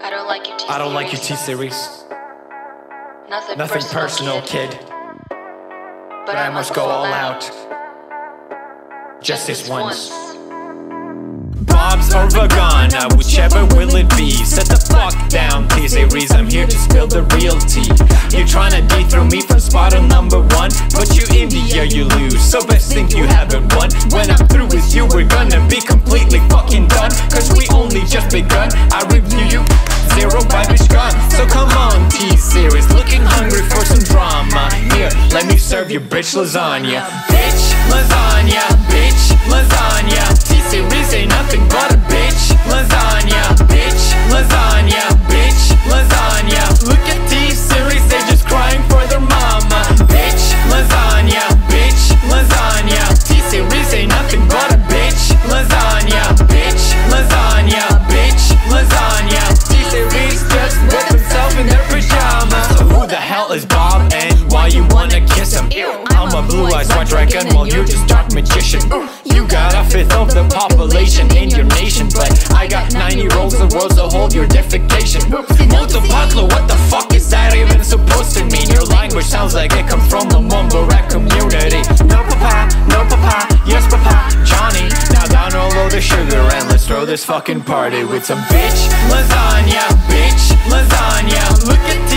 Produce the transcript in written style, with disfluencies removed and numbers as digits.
I don't like your T-Series. Nothing personal, kid. But I must go all out. Just this once. Bob's or Vagana, whichever will it be. Set the fuck down, T-Series, I'm here to spill the real tea. You're tryna dethrone me from spot on number one, but you in the air you lose, so best think you haven't won. When I'm through with you, we're gonna be completely fucking done, cause we only just begun. I review you, zero by bitch gun. So come on, T-Series, looking hungry for some drama. Here, let me serve you bitch lasagna. Bitch lasagna, bitch lasagna. T-Series ain't nothing but a bitch lasagna. Bitch lasagna, bitch lasagna. Look at T-Series, they're just crying for their mama. Bitch lasagna, bitch lasagna. T-Series ain't nothing but a bitch lasagna. Bitch lasagna, bitch lasagna. T-Series just whip himself in their pajamas. So who the hell is Bob and why you wanna kiss him? I'm a blue-eyed white dragon while you're just dark magician. You got a fifth of the population in your nation, but I got 90 rolls of worlds to hold your defecation. Multipatlo, what the fuck is that even supposed to mean? Your language sounds like it comes from the mumble rap community. No papa, yes papa, Johnny. Now download the sugar and let's throw this fucking party with some bitch lasagna, bitch lasagna. Look at